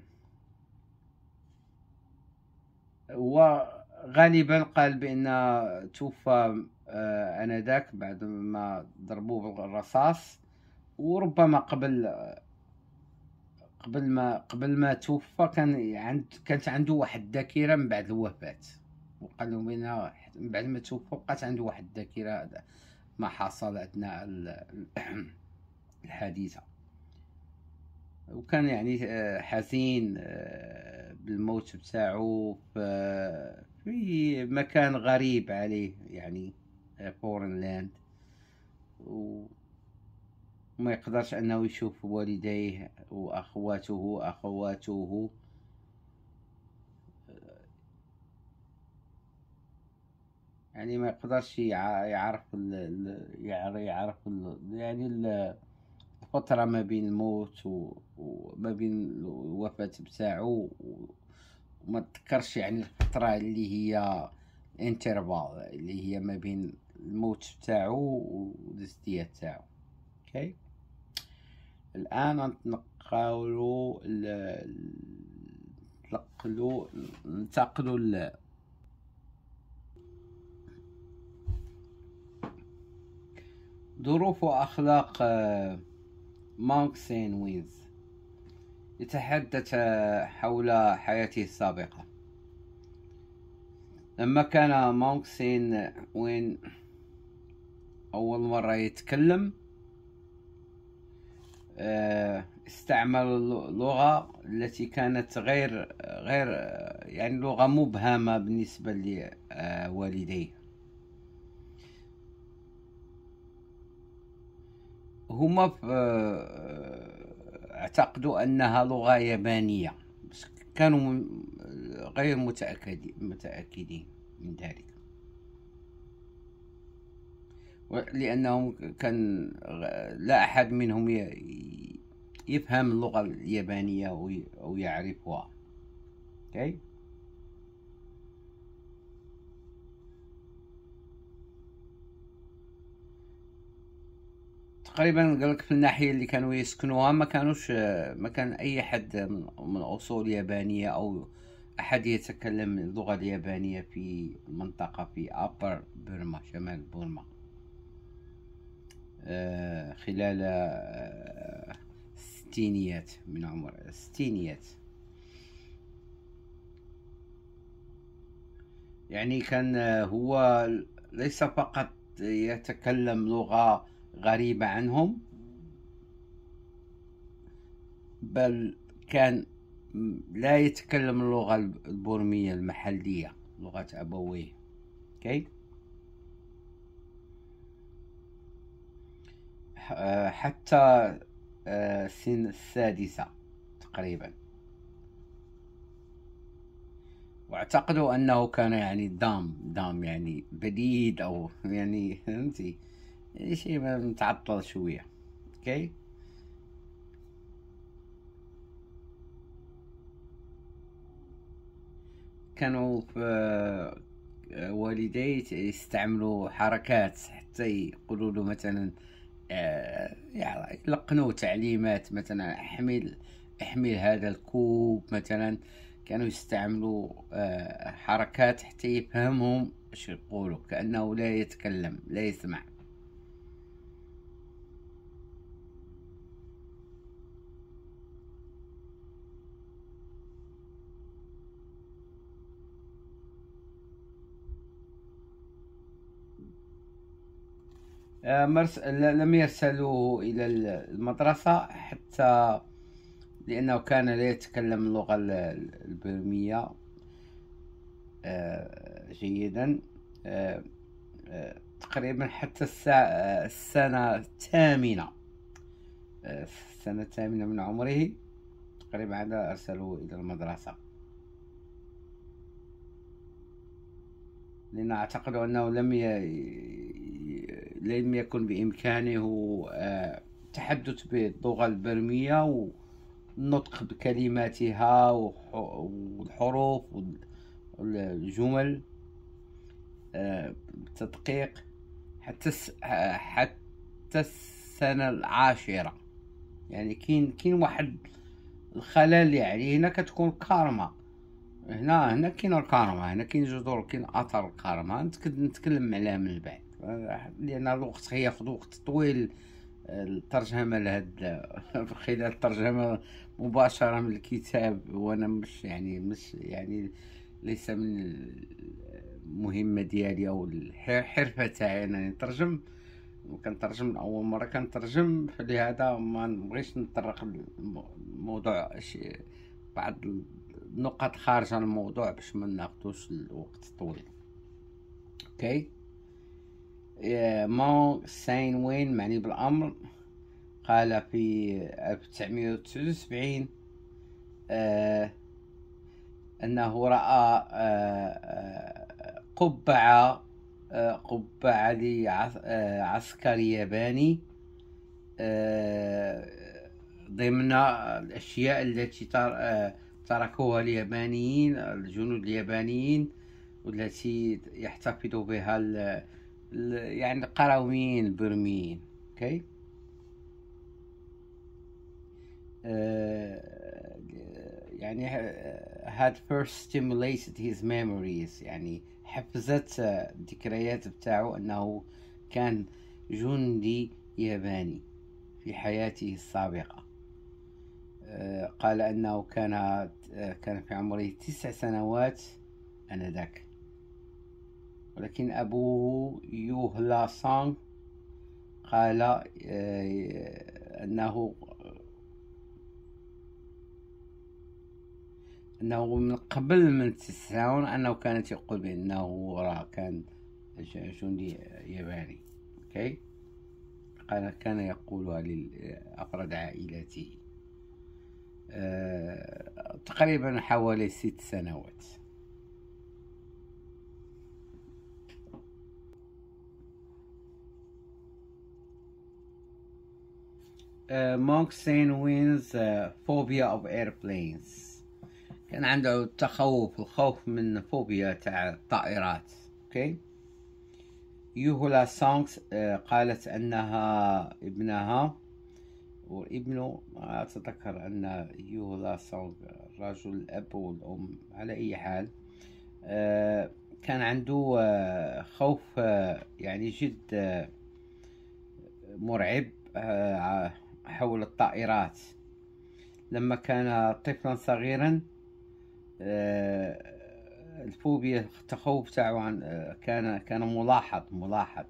وغالبا قال بأن توفى آه آنذاك بعد ما ضربوه بالرصاص، وربما قبل قبل ما قبل ما توفى كان عند كانت عنده واحد الذاكرة من بعد الوفاة، وقالوا بأن من بعد ما توفى بقات عنده واحد الذاكرة ما حصل أثناء الحادثة. وكان يعني حزين بالموت بتاعه في مكان غريب عليه، يعني فورن لاند، وما يقدرش انه يشوف والديه واخواته واخواته. يعني ما يقدرش يعرف يعرف يعني الفترة ما بين الموت وما بين الوفاة بتاعه، وما تذكرش يعني الفترة اللي هي انترفال اللي هي ما بين الموت تاعو والازدياد تاعو. اوكي، الان نتنقلوا نتنقلوا ننتقلوا ل ظروف وأخلاق مونك سين وينز. يتحدث حول حياته السابقة. لما كان مونك سين وين أول مرة يتكلم، استعمل اللغة التي كانت غير غير يعني لغة مبهمة بالنسبة لوالديه. هما اعتقدوا أنها لغة يابانية، بس كانوا غير متأكدين من ذلك، لأنهم كان لا أحد منهم يفهم اللغة اليابانية أو يعرفها. okay. تقريبا قالك في الناحية اللي كانوا يسكنوها ما كانوش ما كان أي حد من أصول يابانية أو أحد يتكلم اللغة اليابانية في المنطقة في أبر بورما، شمال بورما، آه خلال آه الستينيات من عمر الستينيات. يعني كان هو ليس فقط يتكلم لغة غريبة عنهم، بل كان لا يتكلم اللغة البورمية المحلية، لغة أبويه. okay. حتى سن السادسة تقريبا، واعتقدوا أنه كان يعني دام دام يعني بديد أو يعني فهمتي يعني شيء متعطل شوية. اوكي okay. كانوا في والدي يستعملوا حركات حتى يقولوا له مثلا يعني يلقنوا تعليمات، مثلا احمل احمل هذا الكوب مثلا. كانوا يستعملوا حركات حتى يفهمهم ايش يقولوا، كأنه لا يتكلم لا يسمع. مرس... لم يرسلوه إلى المدرسة حتى لأنه كان لا يتكلم اللغة البرمية جيدا، تقريبا حتى السنة الثامنة السنة الثامنة من عمره تقريبا عاد أرسلوه إلى المدرسة، لأن أعتقد أنه لم ي... لم يكن بإمكانه التحدث باللغة البرمية والنطق بكلماتها والحروف والجمل بالتدقيق حتى حتى السنة العاشرة. يعني كاين كاين واحد الخلل، يعني هنا كتكون كارما، هنا هنا كاين الكارما، هنا كاين جذور، كاين اثر الكارما. نتكلم عليها من بعد لان الوقت هياخد وقت طويل الترجمه لهاد خلال الترجمه مباشره من الكتاب، وانا مش يعني مش يعني ليس من المهمه ديالي او الحرفه تاعي انني نترجم. وكنترجم اول مره كنترجم، فلهذا ما نبغيش نتطرق للموضوع بعض النقط خارج عن الموضوع باش ما ناخذوش الوقت طويل. اوكي. مونك سين وين معني بالامر قال في ألف وتسعمائة وتسعة وسبعين آه انه راى آه قبعه آه قبعه لعسكري ياباني آه ضمن الاشياء التي آه تركوها اليابانيين، الجنود اليابانيين، والتي يحتفظ بها يعني القرويين البرميين. اوكي. آه، يعني had first stimulated his memories، يعني حفزت الذكريات بتاعه أنه كان جندي ياباني في حياته السابقة. آه، قال أنه كان كان في عمره تسع سنوات آنذاك، ولكن أبوه يوهلا سونغ قال آه، أنه أنه من قبل من تسعون أنه كانت يقول بأنه راه كان جندي ياباني. أوكي. قال كان يقولها لأفراد عائلته. أه تقريبا حوالي ست سنوات. أه مونك سين وينز فوبيا اوف ايربلينز، كان عنده تخوف الخوف من فوبيا تاع الطائرات. اوكي. يوهلا سونغ قالت أنها ابنها وابنه، ما أتذكر أن يوهلا سونغ الرجل الأب والأم على أي حال، كان عنده خوف يعني جد مرعب حول الطائرات. لما كان طفلا صغيرا الفوبيا التخوف تاعو عن كان كان ملاحظ ملاحظ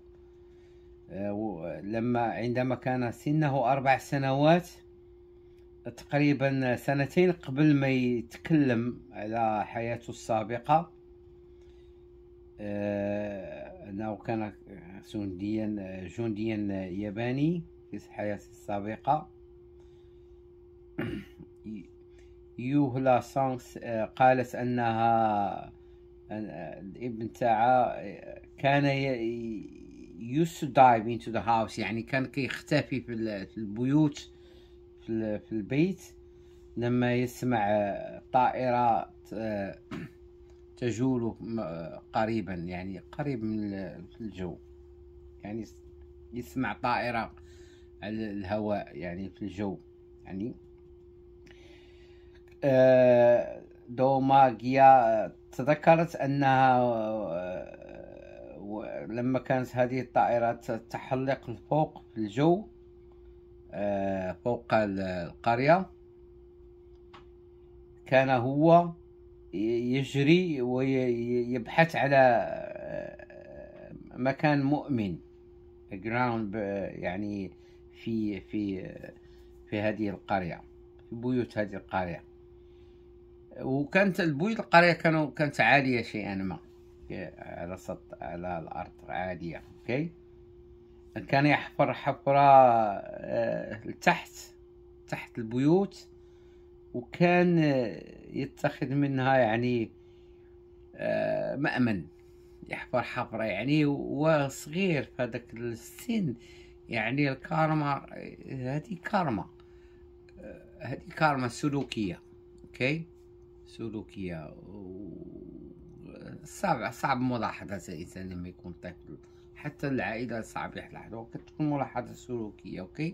لما عندما كان سنه أربع سنوات، تقريبا سنتين قبل ما يتكلم على حياته السابقة، أنه كان جنديا جنديا ياباني في حياته السابقة. يوهلا سونغ قالت أنها الابن تاعها كان used to dive into the house، يعني كان كيختفي في البيوت في البيت لما يسمع طائرة تجول قريبا، يعني قريب من الجو، يعني يسمع طائرة على الهواء يعني في الجو. يعني دوماغيا تذكرت أنها لما كانت هذه الطائرات تحلق فوق في الجو فوق القرية، كان هو يجري ويبحث على مكان مؤمن ground، يعني في في في هذه القرية، في بيوت هذه القرية. وكانت البيوت القرية كانوا كانت عالية شيئا ما على سطح على الأرض عالية. اوكي. كان يحفر حفرة تحت تحت البيوت، وكان يتخذ منها يعني مأمن، يحفر حفرة يعني وصغير في هذاك السن، يعني الكارما هذه كارما هذه كارما سلوكية. اوكي. سلوكية صعب صعب ملاحظة الإنسان لما يكون طفل، حتى العائلة صعب يلاحظوها، كتكون ملاحظة سلوكية. اوكي.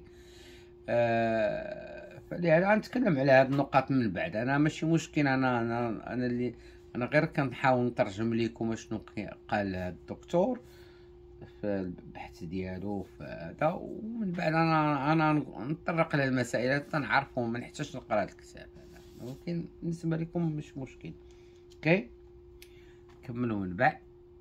آه فلهذا غنتكلم على هاد النقاط من بعد. انا ماشي مشكل، انا انا انا اللي انا غير كنحاول نترجم لكم شنو قال الدكتور في البحث ديالو في هذا، ومن بعد انا انا نطرق للمسائل حتى نعرفهم، ما نحتاجش نقرا الكتاب هذا، ممكن بالنسبه لكم مش مشكل. اوكي. نكملوا من بعد.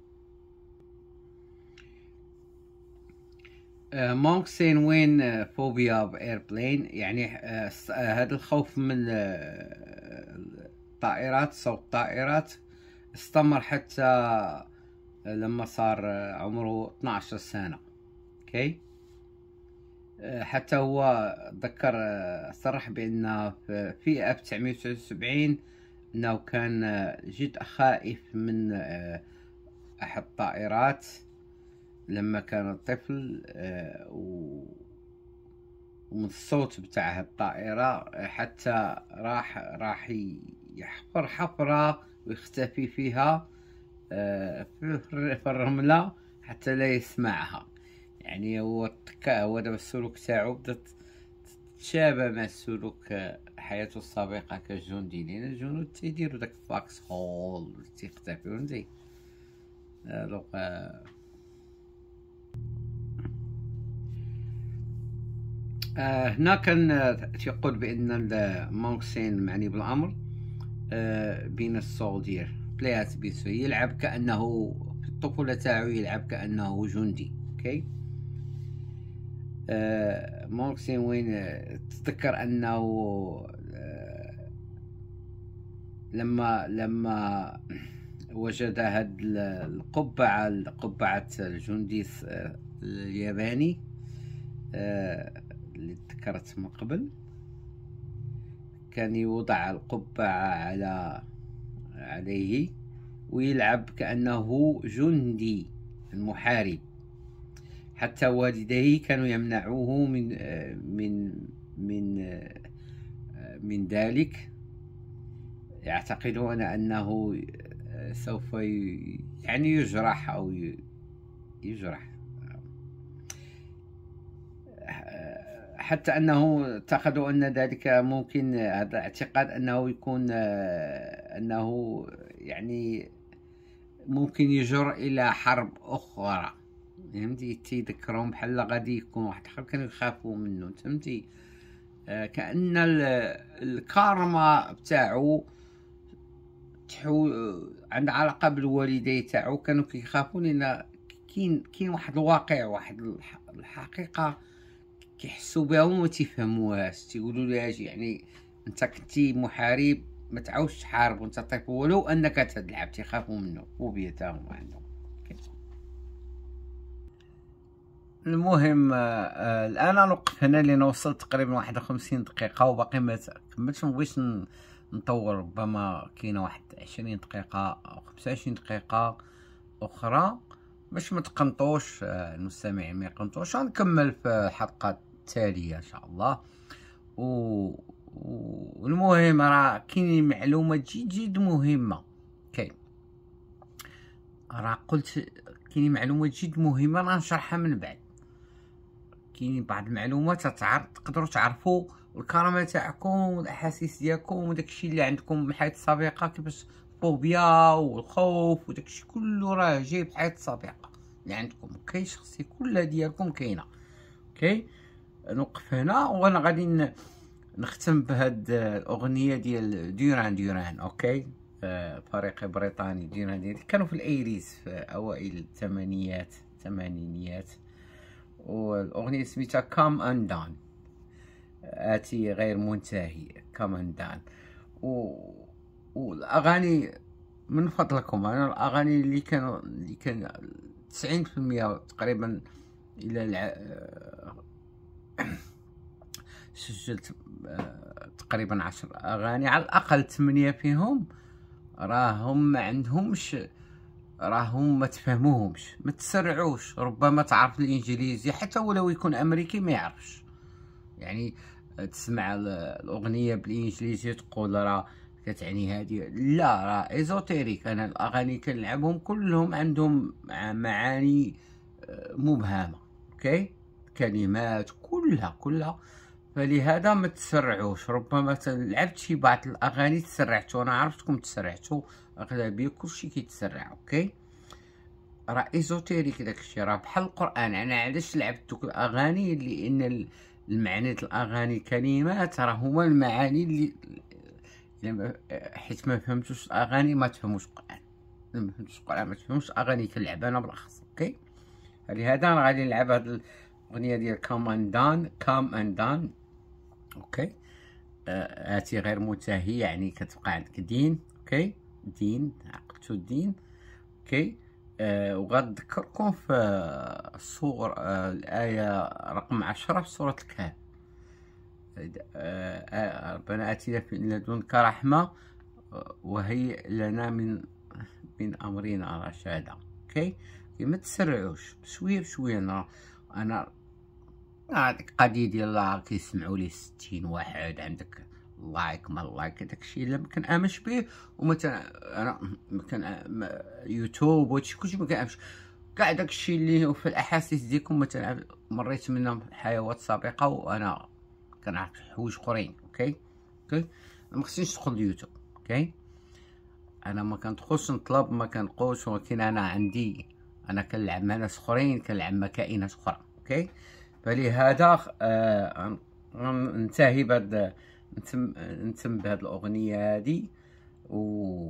مونك سين وين فوبيا اوف ايربلين، يعني هذا الخوف من الطائرات، صوت الطائرات استمر حتى لما صار عمره اثناش سنة. اوكي. حتى هو ذكر صرح بأن في ألف وتسعمائة وتسعة وسبعين أنه كان جد خائف من أحد الطائرات لما كان طفل، ومن الصوت بتاع الطائرة حتى راح راح يحفر حفرة ويختفي فيها في الرملة حتى لا يسمعها. يعني هو التكا هو دابا السلوك تاعو بدا تشابه مع السلوك حياته السابقة كجندي، لأن الجنود تيديرو داك فاكس هول تيختفيو فهمتي. دونك آه هنا كان تيقول بأن مونكسين معني بالأمر آه بين السولدير بلايات بيسو يلعب كأنه في الطفولة تاعو يلعب كأنه جندي. اوكي. آه مونكسين وين آه تذكر أنه آه لما لما وجد هاد القبعة قبعة الجندي الياباني آه اللي ذكرت من قبل، كان يوضع القبعة على عليه ويلعب كأنه جندي محارب. حتى والديه كانوا يمنعوه من من من من ذلك، يعتقدون أنه سوف يعني يجرح أو يجرح، حتى أنه اعتقدوا أن ذلك ممكن، هذا اعتقاد أنه يكون أنه يعني ممكن يجر إلى حرب أخرى. فهمتي. تيذكرهم بحال غادي يكون واحد آخر كانوا يخافوا منه. فهمتي. كأن الكارما بتاعو تحو عندها علاقة بالوالدين تاعو، كانوا كيخافوا لأن كاين كاين واحد الواقع، واحد الحقيقة كيحسوا بها وما تيفهموهاش. تيقولوا لهاش يعني انت كنتي محارب ما تعاودش تحارب وانت طفل، ولو انك تلعب تيخافوا منه فوبيا تاعهم عندهم. المهم آه الان نوقف هنا لان وصلت تقريبا واحد وخمسين دقيقة وباقي ما كملتش. مبغيتش نطول، ربما كاينه واحد عشرين دقيقة او خمسة وعشرين دقيقة اخرى باش ما تقنطوش المستمعين، ما يقنطوش. غنكمل في الحلقات التالية ان شاء الله. و... والمهم راه كاين معلومات جد جد مهمة. كاين راه قلت كاين معلومات جد مهمة راه نشرحها من بعد. كاين بعض المعلومات تعرف تقدروا تعرفوا الكرامة تاعكم والاحاسيس ديالكم وداكشي اللي عندكم من الحياة السابقة، كيفاش الفوبيا والخوف وداكشي كله راه جاي بحياة السابقة اللي عندكم. اوكي. شخصية كلها ديالكم كاينه. اوكي. نوقف هنا وانا غادي نختم بهاد الاغنيه ديال ديوران ديوران. اوكي. آه فريق بريطاني ديوران ديوران كانوا في الايريز في اوائل الثمانينيات الثمانينيات والاغنيه سميتها كام اندان، آتي غير منتهي. كام اندان. و والاغاني من فضلكم، انا الاغاني اللي كانوا اللي كان تسعين في المية تقريبا الى الع... سجلت تقريبا عشر اغاني على الاقل ثمانية فيهم راهم ما عندهمش، راهم ما تفهموهمش. ما تسرعوش، ربما تعرف الانجليزي حتى ولو يكون امريكي ما يعرفش. يعني تسمع الاغنيه بالانجليزي تقول راه كتعني هذه، لا راه ايزوتيريك. انا الاغاني كنلعبهم كلهم عندهم معاني مبهمه. اوكي. كلمات كلها كلها. فلهذا ما تسرعوش. ربما لعبت شي بعض الاغاني تسرعتوا، انا عرفتكم تسرعتوا، اغلبيه كلشي كيتسرع. اوكي. راه ايزوتيريك داكشي، راه بحال القران. انا علاش لعبت دوك الاغاني؟ لان المعاني الاغاني كلمات راه هما المعاني اللي حيت ما فهمتوش الاغاني ما تفهموش القران، ما فهمتوش القران ما تفهموش الاغاني كنلعب انا بالاخص. اوكي. لهذا انا غادي نلعب هاد الاغنيه ديال كام اند دان. كام اند دان. اوكي. آه اتي غير منتهي، يعني كتبقى عندك دين. اوكي. دين عقلتو الدين. اوكي. آه وغنذكركم في الصور آه الايه رقم عشرة في سوره الكهف. ربنا آتنا من لدنك رحمة وهيئ لنا من من أمرنا رشادا. اوكي. ما تسرعوش، بشويه بشويه. انا انا هذيك القضيه ديال كيسمعوا لي ستين واحد عندك لايك ما لايك داكشي الا ما كنامنش به. ومثلا انا كان يوتيوب وهادشي كلشي ما كنامنش. كاع داكشي اللي في الاحاسيس ديالكم مثلا مريت منهم في حيوات سابقه وانا كنعرف حوايج اخرين. اوكي اوكي ما خصنيش ندخل اليوتيوب. اوكي انا ما كندخلش نطلب، ما كنقولش، ولكن انا عندي، انا كنلعب مع ناس اخرين، كنلعب مع كائنات اخرى. اوكي فلهذا آه ننتهي بهاد نتم نتم بهاد الاغنيه هادي. و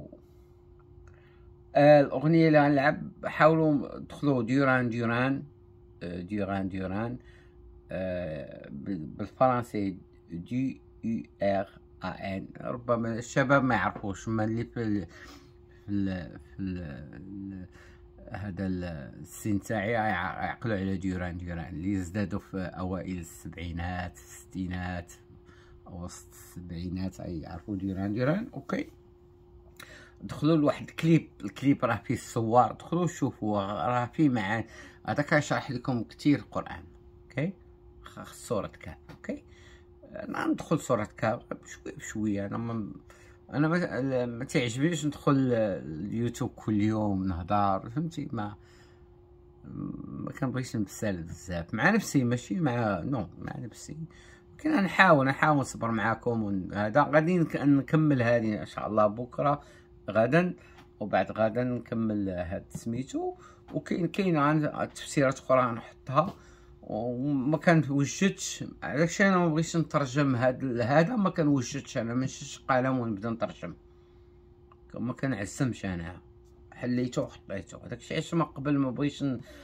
آه الاغنيه اللي غنلعب حاولوا دخلوا ديوران ديوران آه ديوران ديوران آه بالفرنسي دي يو ار ان. ربما الشباب ما يعرفوش، ما اللي في ال في ال في ال هذا السن تاعي يعقلوا على ديوران ديوران اللي ازدادوا في اوائل السبعينات الستينات وسط السبعينات يعرفوا ديوران ديوران. اوكي دخلوا لواحد الكليب، الكليب راه فيه الصور، دخلوا شوفوا راه فيه مع هذا كيشرح لكم كثير القران. اوكي خاص سوره كهف. اوكي انا ندخل سوره كهف بشويه بشويه. انا ما انا ما, ما تعجبنيش ندخل اليوتيوب كل يوم نهضر، فهمتي؟ ما ما كنبغيش نبسل بزاف مع نفسي، ماشي مع نو مع نفسي. ولكن انا نحاول نحاول نصبر معاكم. هذا غادي نكمل هذه ان شاء الله بكره غدا وبعد غدا نكمل هاد سميتو. وكاين كاين تفسيرات اخرى نحطها وما كنوجدش، علاش انا ما بغيتش نترجم هاد هذا، ما كنوجدش انا ما نشدش قلم ونبدا نترجم، ما كنعزمش انا، حليته وحطيته. هذاكشي علاش ما قبل ما بغيتش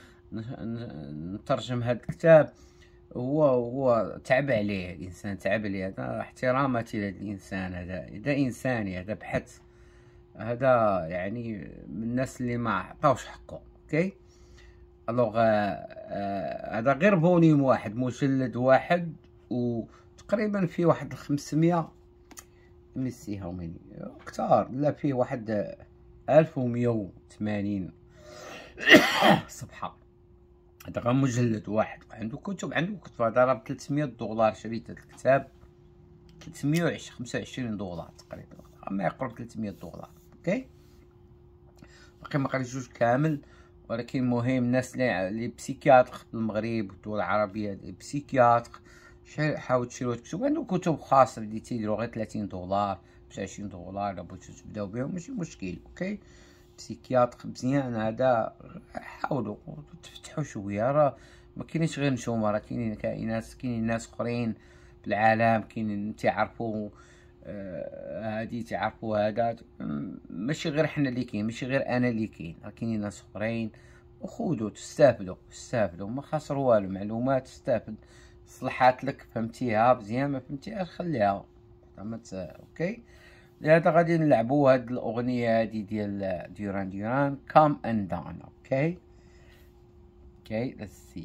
نترجم هاد الكتاب. هو هو تعب عليه الانسان، تعب عليه. هذا احتراماتي لهذا الانسان، هذا هذا انساني، هذا بحث، هذا يعني من الناس اللي ما عطاوش حقه. اوكي الوغ هذا غير فوليوم واحد، مجلد واحد، وتقريبا فيه واحد خمسمية ميسي هاو ماني كتار، لا فيه واحد ألف ومية وثمانين صفحة. هذا غير مجلد واحد، عنده كتب عنده كتب. هذا راه بثلاثمية دولار شريت هذا الكتاب، ثلاثمية وخمسة وعشرين دولار تقريبا، ما يقرب ثلاثمية دولار. اوكي باقي ما قريتوش كامل، ولكن مهم الناس اللي بسيكياتر في المغرب والدول العربيه بسيكياتر حاولوا تشريو كتب. عنده كتب خاصه اللي تيديروا غير ثلاثين دولار خمسة وعشرين دولار، الا بغيتو تبداو بهم ماشي مشكل. اوكي بسيكياتر مزيان هذا، حاولوا تفتحوا شويه. راه ما كاينينش غير نتوما، راه كاينين كائنات، كاينين ناس اخرين في العالم، كاينين تعرفوا هادي آه تعرفوا هذا، ماشي غير حنا اللي كاين، ماشي غير انا اللي كاين، راه كاينين ناس اخرين. وخذوا تستافدوا تستافدوا ما خاسر والو، معلومات تستافد، صلحات لك فهمتيها مزيان، ما فهمتيهاش خليها فهمت. اوكي لهذا غادي نلعبوا هاد الاغنيه هادي ديال ديوران ديوران كام اند داون. اوكي اوكي ليتس سي.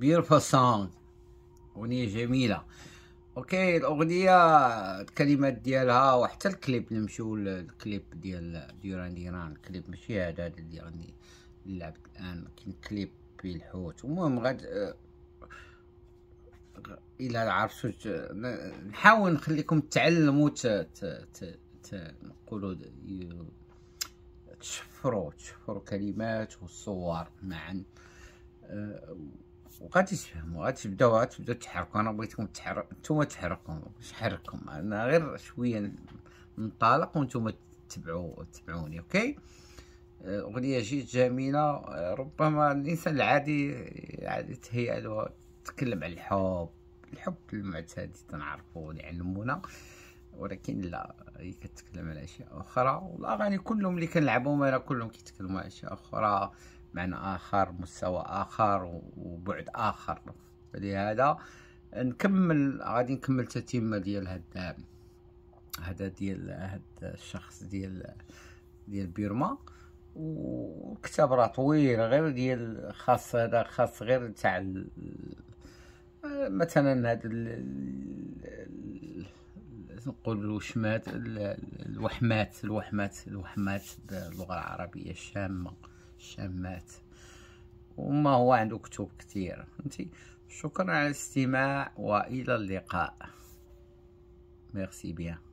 بيوتيفول سونغ، أغنية جميلة. اوكي، الأغنية الكلمات ديالها وحتى الكليب، نمشيو للكليب ديال ديوران ديران. الكليب ماشي هذا اللي غادي نلعب الآن، كاين كليب فيه الحوت. المهم غاد إلا عرفتو نحاول نخليكم تعلموا نقولوا تشفروا تشفروا كلمات والصور معا، وغادي تفهموا، غادي تبداو غادي تبداو تحركوا. انا بغيتكم تحركوا، نتوما تحركوا، باش نحرككم انا غير شويه ننطلق وانتوما تتبعوا تتبعوني. اوكي، اغنيه جد جميله. ربما الانسان العادي عادي تهيأ له تتكلم على الحب، الحب المعتاد تنعرفوا اللي علمونا، ولكن لا، هي كتكلم على اشياء اخرى. والاغاني كلهم اللي كنلعبهم انا كلهم كيتكلموا على اشياء اخرى، معنى اخر، مستوى اخر، وبعد اخر. فلهذا نكمل، غادي نكمل تتمه ديال هذا هذا ديال هذا الشخص ديال ديال بيرما. وكتاب راه طويل غير ديال خاص، هذا خاص غير تاع مثلا هذا نقول الوشمات، الوحمات الوحمات الوحمات باللغة العربية الشامة، الشامات. وما هو عنده كتب كثير. فهمتي؟ شكرا على الاستماع والى اللقاء. ميرسي بيان.